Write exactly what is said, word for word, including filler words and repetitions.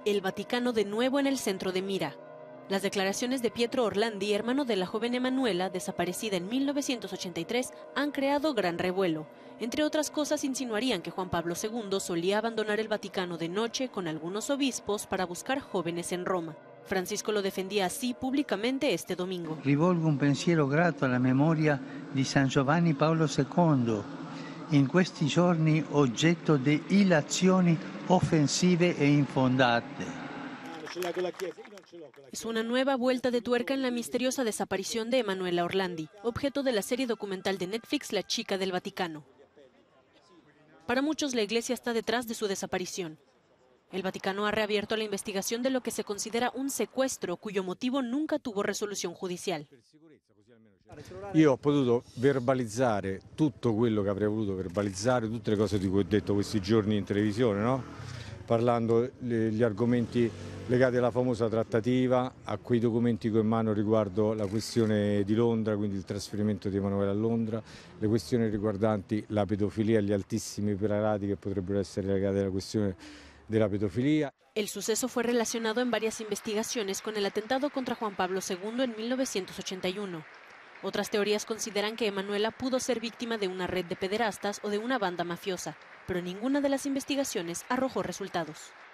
El Vaticano de nuevo en el centro de mira. Las declaraciones de Pietro Orlandi, hermano de la joven Emanuela, desaparecida en mil novecientos ochenta y tres, han creado gran revuelo. Entre otras cosas, insinuarían que Juan Pablo segundo solía abandonar el Vaticano de noche con algunos obispos para buscar jóvenes en Roma. Francisco lo defendía así públicamente este domingo. Rivolgo un pensiero grato alla memoria di San Giovanni Paolo secondo, in questi giorni oggetto di illazioni offensive e infondate. Es una nueva vuelta de tuerca en la misteriosa desaparición de Emanuela Orlandi, objeto de la serie documental de Netflix La chica del Vaticano. Para muchos, la Iglesia está detrás de su desaparición. El Vaticano ha reabierto la investigación de lo que se considera un secuestro cuyo motivo nunca tuvo resolución judicial. Io ho potuto verbalizzare tutto quello che avrei voluto verbalizzare, tutte le cose di cui ho detto questi giorni in televisione, no? Parlando degli argomenti legati alla famosa trattativa, a quei documenti che ho in mano riguardo la questione di Londra, quindi il trasferimento di Emanuela a Londra, le questioni riguardanti la pedofilia, gli altissimi prelati che potrebbero essere legati alla questione de la pedofilia. El suceso fue relacionado en varias investigaciones con el atentado contra Juan Pablo segundo en mil novecientos ochenta y uno. Otras teorías consideran que Emanuela pudo ser víctima de una red de pederastas o de una banda mafiosa, pero ninguna de las investigaciones arrojó resultados.